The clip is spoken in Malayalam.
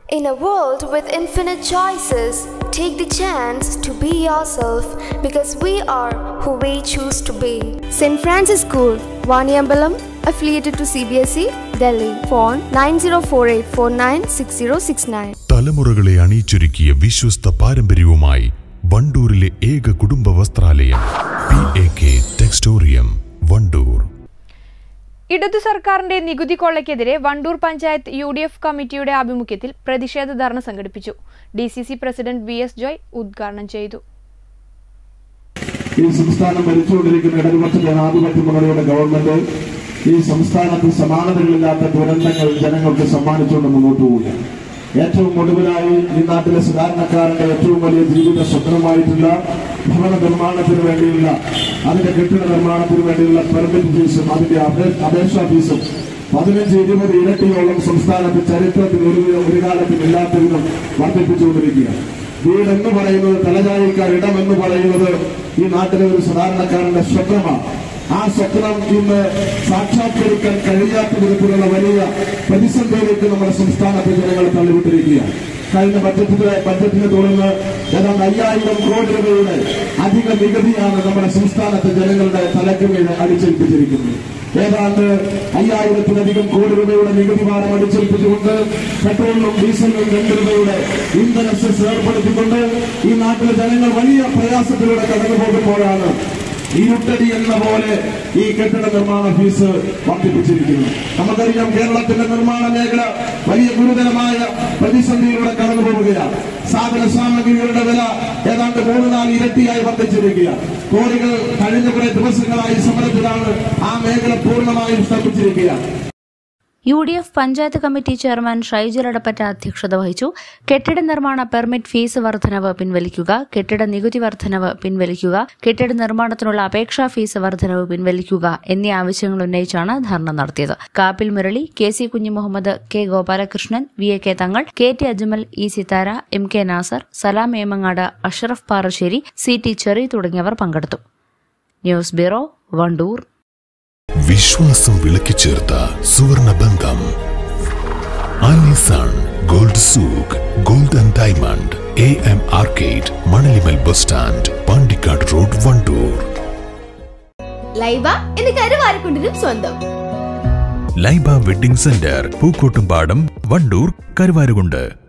In a world with infinite choices, take the chance to be yourself because we are who we choose to be. St. Francis School, Vaniyambalam, affiliated to CBSE, Delhi. Phone 9048496069. തലമുറകളെ അണിയിച്ചൊരുക്കിയ വിശ്വസ്ത പാരമ്പര്യവുമായി വണ്ടൂരിലെ ഏക കുടുംബ വസ്ത്രാലയം PAK ടെക്സ്റ്റോറിയം വണ്ടൂർ. ഇടതു സർക്കാരിന്റെ നികുതി കൊള്ളയ്ക്കെതിരെ വണ്ടൂർ പഞ്ചായത്ത് UDF കമ്മിറ്റിയുടെ ആഭിമുഖ്യത്തിൽ പ്രതിഷേധ ധർണ സംഘടിപ്പിച്ചു. DCC പ്രസിഡന്റ് VS ജോയ് ഉദ്ഘാടനം ചെയ്തു. ഈ സംസ്ഥാനം ഭരിച്ചുകൊണ്ടിരിക്കുന്ന ഇടതുപക്ഷ ജനാധിപത്യ മുന്നണിയുടെ ഗവൺമെന്റ് ഈ സംസ്ഥാനത്ത് സമാനതകളില്ലാത്ത ദുരന്തങ്ങൾ ജനങ്ങൾക്ക് സമ്മാനിച്ചുകൊണ്ട് മുന്നോട്ട് പോവുകയാണ്. ഏറ്റവും ഒടുവിലായി ഈ നാട്ടിലെ സാധാരണക്കാരന്റെ ഏറ്റവും വലിയ ജീവിത സ്വപ്നമായിട്ടുള്ള ഭവന നിർമ്മാണത്തിന് വേണ്ടിയുള്ള അതിന്റെ കെട്ടിട നിർമ്മാണത്തിന് വേണ്ടിയുള്ള പെർമിറ്റ് ഫീസും അതിന്റെ അപേക്ഷാ ഫീസും 15-20 ഇരട്ടിയോളം സംസ്ഥാനത്ത് ചരിത്രത്തിൽ ഒരു കാലത്തും ഇല്ലാത്ത വിധം വർദ്ധിപ്പിച്ചുകൊണ്ടിരിക്കുകയാണ്. വീടെന്ന് പറയുന്നത് തലചായിക്കാർ ഇടമെന്ന് പറയുന്നത് ഈ നാട്ടിലെ ഒരു സാധാരണക്കാരന്റെ സ്വപ്നമാണ്. ആ സ്വപ്നം ഇന്ന് സാക്ഷാത്കരിക്കാൻ കഴിയാത്ത വിധത്തിലുള്ള വലിയ പ്രതിസന്ധിയിലേക്ക് നമ്മുടെ സംസ്ഥാനത്തെ ജനങ്ങൾ തള്ളിവിട്ടിരിക്കുകയാണ്. കഴിഞ്ഞ ബഡ്ജറ്റിനെ തുടർന്ന് ഏതാണ്ട് 5000 കോടി രൂപയുടെ അധിക നികുതിയാണ് നമ്മുടെ സംസ്ഥാനത്തെ ജനങ്ങളുടെ തലയ്ക്ക് മേൽ അടിച്ചേൽപ്പിച്ചിരിക്കുന്നത്. ഏതാണ്ട് 5000-ലധികം കോടി രൂപയുടെ നികുതി ഭാരം അടിച്ചേൽപ്പിച്ചുകൊണ്ട് പെട്രോളിനും ഡീസലിനും 2 രൂപയുടെ ഇന്ധന സെസ് ഏർപ്പെടുത്തിക്കൊണ്ട് ഈ നാട്ടിലെ ജനങ്ങൾ വലിയ പ്രയാസത്തിലൂടെ കടന്നു പോകുമ്പോഴാണ് ഇരുട്ടടി എന്ന പോലെ ഈ കെട്ടിട നിർമ്മാണ ഫീസ് വർദ്ധിപ്പിച്ചിരിക്കുന്നു. നമുക്കറിയാം, കേരളത്തിന്റെ നിർമ്മാണ മേഖല വലിയ ഗുരുതരമായ പ്രതിസന്ധിയിലൂടെ കടന്നു പോവുകയാണ്. സാധന സാമഗ്രികളുടെ വില ഏതാണ്ട് 3-4 ഇരട്ടിയായി വർദ്ധിച്ചിരിക്കുകയാണ്. കോടികൾ കഴിഞ്ഞ കുറെ ദിവസങ്ങളായി സമരത്തിലാണ്. ആ മേഖല പൂർണ്ണമായും സ്തംഭിച്ചിരിക്കുകയാണ്. UDF panchayat committee chairman Shaijal Adappatta അധ്യക്ഷത വഹിച്ചു. കെട്ടിട നിർമ്മാണ പെർമിറ്റ് ഫീസ് വർധനവ് പിൻവലിക്കുക, കെട്ടിട നികുതി വർധനവ് പിൻവലിക്കുക, കെട്ടിട നിർമ്മാണത്തിനുള്ള അപേക്ഷാ ഫീസ് വർധനവ് പിൻവലിക്കുക എന്നീ ആവശ്യങ്ങൾ ഉന്നയിച്ചാണ് ധർണ നടത്തിയത്. Kappil Murali, KC Kunhimuhammed, K Gopalakrishnan, VAK Thangal, KT Ajmal, E Sithara, MK Nasar, Salam Emangad, Ashraf Parassery, CT Cherry തുടങ്ങിയവർ പങ്കെടുത്തു. News bureau, Wandoor. വിശ്വാസം വിളക്കിച്ചേർത്ത സുവർണ ബന്ധം Alisan gold souk gold and diamond AM arcade Manalimal bus stand Pandikkad road Wandoor. Laiba എന്ന് കരുവാരക്കുണ്ടിനും സ്വന്തം. Laiba wedding centre Pookkottumpadam Wandoor Karuvarakundu.